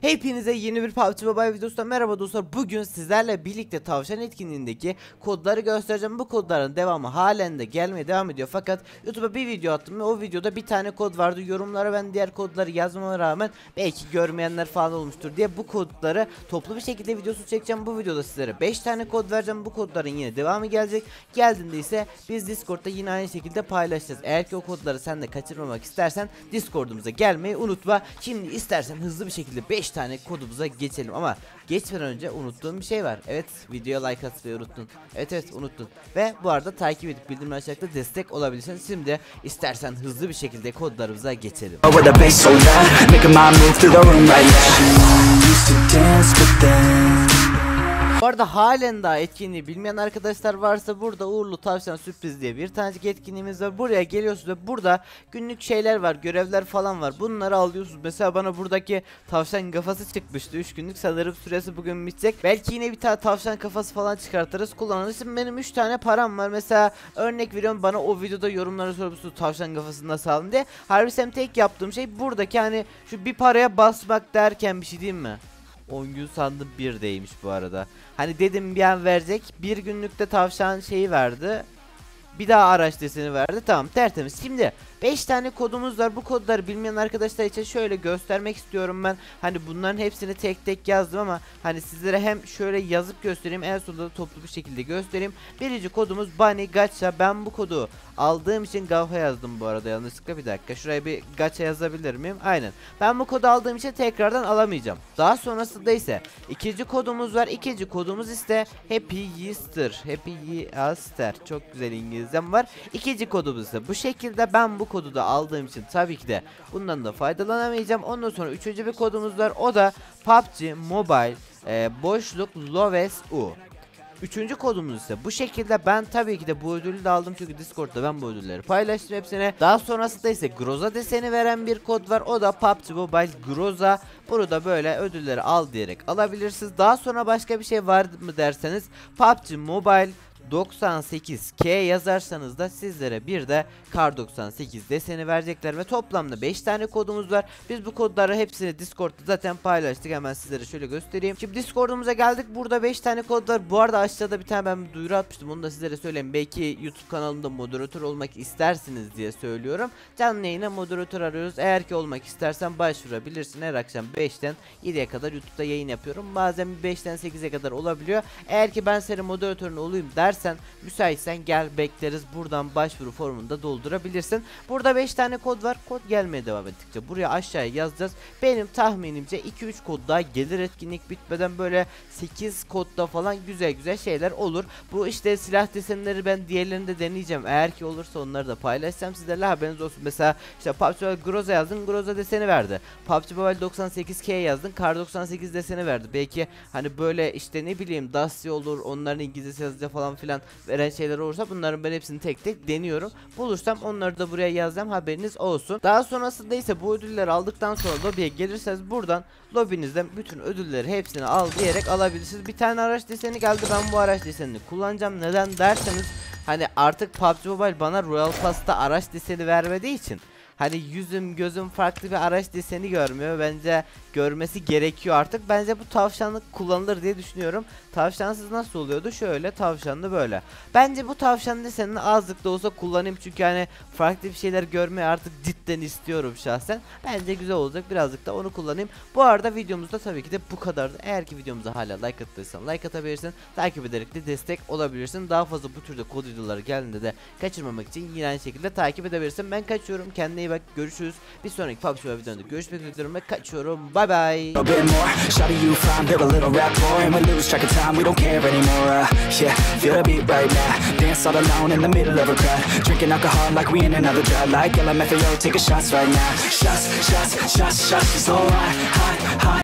Hepinize yeni bir PUBG Mobile videosuna merhaba dostlar. Bugün sizlerle birlikte tavşan etkinliğindeki kodları göstereceğim. Bu kodların devamı halen de gelmeye devam ediyor. Fakat YouTube'a bir video attım ve o videoda bir tane kod vardı. Yorumlara ben diğer kodları yazmama rağmen belki görmeyenler falan olmuştur diye bu kodları toplu bir şekilde videosu çekeceğim. Bu videoda sizlere 5 tane kod vereceğim. Bu kodların yine devamı gelecek. Geldiğinde ise biz Discord'da yine aynı şekilde paylaşacağız. Eğer ki o kodları sen de kaçırmamak istersen Discord'umuza gelmeyi unutma. Şimdi istersen hızlı bir şekilde 5 tane kodumuza geçelim ama geçmeden önce unuttuğum bir şey var. Evet, videoya like atmayı unuttun. Evet unuttun. Ve bu arada takip edip bildirim açmakta destek olabilirsin. Şimdi istersen hızlı bir şekilde kodlarımıza geçelim. Bu arada halen daha etkinliği bilmeyen arkadaşlar varsa burada uğurlu tavşan sürpriz diye bir tanecik etkinliğimiz var. Buraya geliyorsunuz ve burada günlük şeyler var, görevler falan var. Bunları alıyorsunuz. Mesela bana buradaki tavşan kafası çıkmıştı. 3 günlük sanırım süresi bugün bitecek. Belki yine bir tane tavşan kafası falan çıkartırız, kullanırız. Şimdi benim 3 tane param var. Mesela örnek veriyorum, bana o videoda yorumlara sormuşsunuz tavşan kafasını nasıl aldın diye. Harbi sen tek yaptığım şey buradaki hani şu bir paraya basmak derken bir şey diyeyim mi? 10 gün sandım bir değmiş bu arada. Hani dedim bir an verecek. Bir günlükte tavşan şeyi verdi. Bir daha araç deseni verdi. Tamam, tertemiz. Şimdi 5 tane kodumuz var. Bu kodları bilmeyen arkadaşlar için şöyle göstermek istiyorum ben. Hani bunların hepsini tek tek yazdım ama hani sizlere hem şöyle yazıp göstereyim, en sonunda da toplu bir şekilde göstereyim. Birinci kodumuz Bunny Gacha. Ben bu kodu aldığım için Gavha yazdım bu arada yanlışlıkla. Bir dakika, şuraya bir Gacha yazabilir miyim? Aynen. Ben bu kodu aldığım için tekrardan alamayacağım. Daha sonrasında ise ikinci kodumuz var. İkinci kodumuz ise Happy Easter. Happy Easter. Çok güzel İngilizcem var. İkinci kodumuz ise bu şekilde. Ben bu kodu da aldığım için tabii ki de bundan da faydalanamayacağım. Ondan sonra üçüncü bir kodumuz var. O da PUBG Mobile boşluk Loves U. Üçüncü kodumuz ise bu şekilde. Ben tabii ki de bu ödülü de aldım çünkü Discord'da ben bu ödülleri paylaştım hepsine. Daha sonrasında ise Groza deseni veren bir kod var. O da PUBG Mobile Groza. Bunu da böyle ödülleri al diyerek alabilirsiniz. Daha sonra başka bir şey var mı derseniz PUBG Mobile 98K yazarsanız da sizlere bir de Kar 98 deseni verecekler ve toplamda 5 tane kodumuz var. Biz bu kodları hepsini Discord'da zaten paylaştık. Hemen sizlere şöyle göstereyim. Şimdi Discord'umuza geldik. Burada 5 tane kod var. Bu arada aşağıda bir tane ben bir duyuru atmıştım. Onu da sizlere söyleyeyim. Belki YouTube kanalımda moderatör olmak istersiniz diye söylüyorum. Canlı yayına moderatör arıyoruz. Eğer ki olmak istersen başvurabilirsin. Her akşam 5'ten 7'ye kadar YouTube'da yayın yapıyorum. Bazen 5'ten 8'e kadar olabiliyor. Eğer ki ben senin moderatörün olayım dersen, müsaitsen gel, bekleriz. Buradan başvuru formunu da doldurabilirsin. Burada 5 tane kod var. Kod gelmeye devam ettikçe buraya aşağıya yazacağız. Benim tahminimce 2-3 kod daha gelir etkinlik bitmeden, böyle 8 kodda falan güzel şeyler olur. Bu işte silah desenleri ben diğerlerini de deneyeceğim. Eğer ki olursa onları da paylaşacağım sizlerle, haberiniz olsun. Mesela işte PUBG Mobile Groza yazdın, Groza deseni verdi. PUBG Mobile 98K yazdın, Kar 98 deseni verdi. Belki hani böyle işte ne bileyim Dusty olur, onların İngilizce yazıcı falan filan veren şeyler olursa bunların ben hepsini tek tek deniyorum. Bulursam onları da buraya yazacağım, haberiniz olsun. Daha sonrasında ise bu ödülleri aldıktan sonra lobiye gelirseniz buradan lobinizden bütün ödülleri hepsini al diyerek alabilirsiniz. Bir tane araç deseni geldi, ben bu araç desenini kullanacağım. Neden derseniz, hani artık PUBG Mobile bana Royal Pass'ta araç deseni vermediği için hani yüzüm gözüm farklı bir araç deseni görmüyor. Bence görmesi gerekiyor artık. Bence bu tavşanlık kullanılır diye düşünüyorum. Tavşansız nasıl oluyordu? Şöyle, tavşanlı böyle. Bence bu tavşan desenini azlık da olsa kullanayım. Çünkü hani farklı bir şeyler görmeyi artık cidden istiyorum şahsen. Bence güzel olacak. Birazcık da onu kullanayım. Bu arada videomuzda tabii ki de bu kadardı. Eğer ki videomuza hala like attıysan like atabilirsin. Takip ederek de destek olabilirsin. Daha fazla bu türde kod videoları geldiğinde de kaçırmamak için yine aynı şekilde takip edebilirsin. Ben kaçıyorum. Kendine iyi bak. Görüşürüz. Bir sonraki PUBG videomda görüşmek üzere ve kaçıyorum. Bye bye. A bit more, shawty you fine, build a little rapport, and we lose track of time, we don't care anymore, yeah, feel the beat right now, dance all alone in the middle of a crowd, drinking alcohol like we in another drought, like LMFAO, taking shots right now, shots, shots, shots, shots, it's all hot, hot, hot.